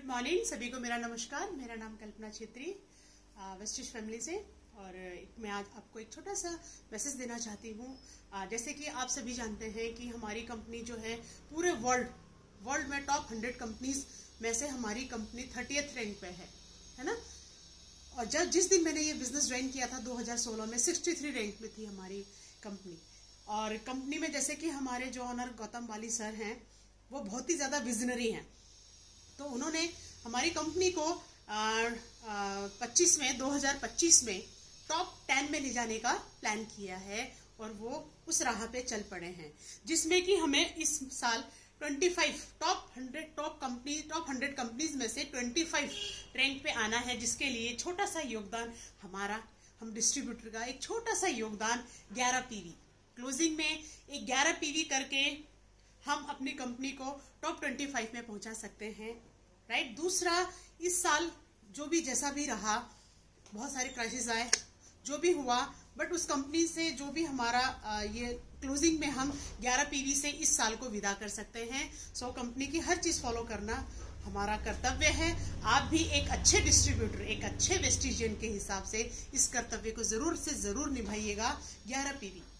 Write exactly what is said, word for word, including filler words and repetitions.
Good morning सभी को। मेरा नमस्कार। मेरा नाम कल्पना छेत्री, वेस्टिज फैमिली से। और मैं आज आपको एक छोटा सा मैसेज देना चाहती हूँ। जैसे कि आप सभी जानते हैं कि हमारी कंपनी जो है पूरे वर्ल्ड वर्ल्ड में टॉप हंड्रेड कंपनीज में से हमारी कंपनी थर्टियथ रैंक पे है है ना। और जब जिस दिन मैंने ये बिजनेस ज्वाइन किया था दो हज़ार सोलह में, तिरसठ रैंक में थी हमारी कंपनी। और कंपनी में जैसे कि हमारे जो ऑनर गौतम वाली सर हैं, वो बहुत ही ज़्यादा विजनरी हैं। तो उन्होंने हमारी कंपनी को पच्चीस में दो हज़ार पच्चीस में टॉप टेन में ले जाने का प्लान किया है और वो उस राह पे चल पड़े हैं, जिसमें कि हमें इस साल पच्चीस top hundred top company top hundred companies में से पच्चीस रैंक पे आना है। जिसके लिए छोटा सा योगदान हमारा, हम डिस्ट्रीब्यूटर का एक छोटा सा योगदान ग्यारह पीवी क्लोजिंग में एक ग्यारह पीवी करके हम अपनी कंपनी को टॉप पच्चीस में पहुंचा सकते हैं, राइट। दूसरा, इस साल जो भी जैसा भी रहा, बहुत सारे क्राइसिस आए, जो भी हुआ, बट उस कंपनी से जो भी हमारा ये क्लोजिंग में हम ग्यारह पीवी से इस साल को विदा कर सकते हैं। सो कंपनी की हर चीज फॉलो करना हमारा कर्तव्य है। आप भी एक अच्छे डिस्ट्रीब्यूटर, एक अच्छे वेस्टिजियन के हिसाब से इस कर्तव्य को जरूर से जरूर निभाइएगा। ग्यारह पीवी